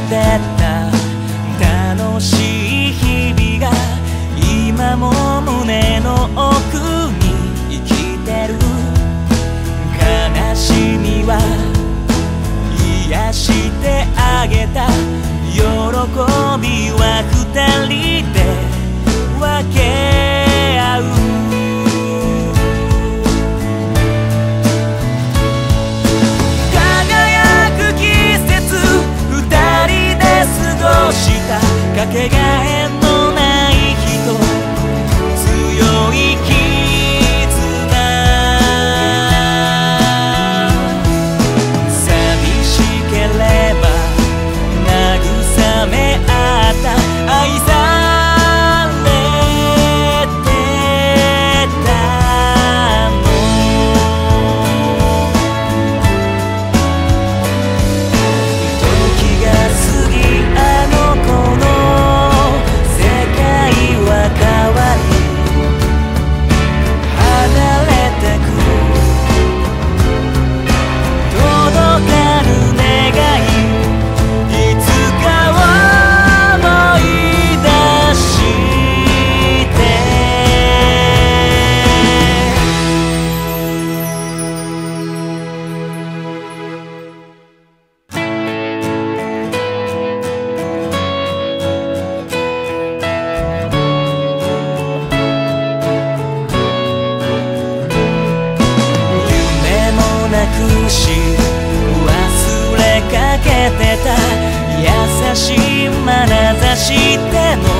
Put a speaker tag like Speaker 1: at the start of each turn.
Speaker 1: てった楽しい日々が今も胸の奥に生きてる。悲しみは癒してあげた。喜びは二人で分け合う。輝く季節二人で過ごしたかけがえのない人、強い絆。寂しければ慰め合った。愛されてたの。時が過ぎあの子の世界は変わり離れてく。届かぬ願いいつか思い出して。夢もなくし忘れかけてた優しい眼差しでも